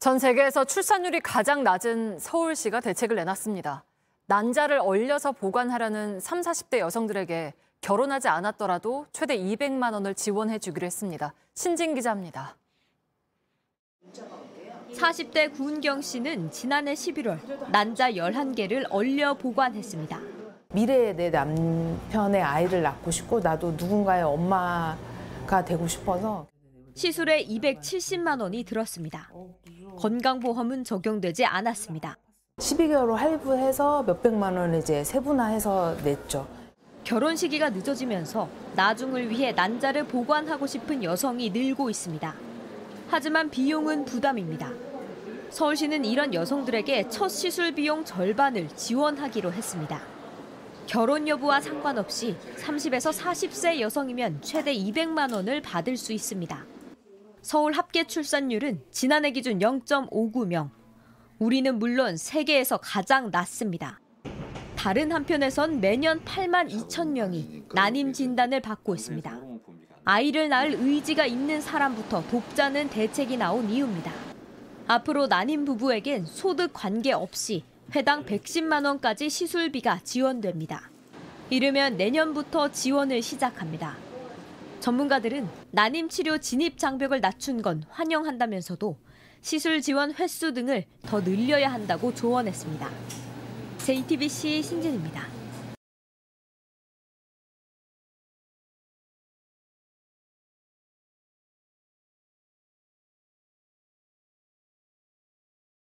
전 세계에서 출산율이 가장 낮은 서울시가 대책을 내놨습니다. 난자를 얼려서 보관하려는 30, 40대 여성들에게 결혼하지 않았더라도 최대 200만 원을 지원해 주기로 했습니다. 신진 기자입니다. 40대 구은경 씨는 지난해 11월 난자 11개를 얼려 보관했습니다. 미래의 내 남편의 아이를 낳고 싶고 나도 누군가의 엄마가 되고 싶어서. 시술에 270만 원이 들었습니다. 건강보험은 적용되지 않았습니다. 12개월로 할부해서 몇백만 원을 이제 세분화해서 냈죠. 결혼 시기가 늦어지면서 나중을 위해 난자를 보관하고 싶은 여성이 늘고 있습니다. 하지만 비용은 부담입니다. 서울시는 이런 여성들에게 첫 시술 비용 절반을 지원하기로 했습니다. 결혼 여부와 상관없이 30에서 40세 여성이면 최대 200만 원을 받을 수 있습니다. 서울 합계 출산율은 지난해 기준 0.59명. 우리는 물론 세계에서 가장 낮습니다. 다른 한편에선 매년 8만 2천 명이 난임 진단을 받고 있습니다. 아이를 낳을 의지가 있는 사람부터 돕자는 대책이 나온 이유입니다. 앞으로 난임 부부에겐 소득 관계없이 회당 110만 원까지 시술비가 지원됩니다. 이르면 내년부터 지원을 시작합니다. 전문가들은 난임 치료 진입 장벽을 낮춘 건 환영한다면서도 시술 지원 횟수 등을 더 늘려야 한다고 조언했습니다. JTBC 신진입니다.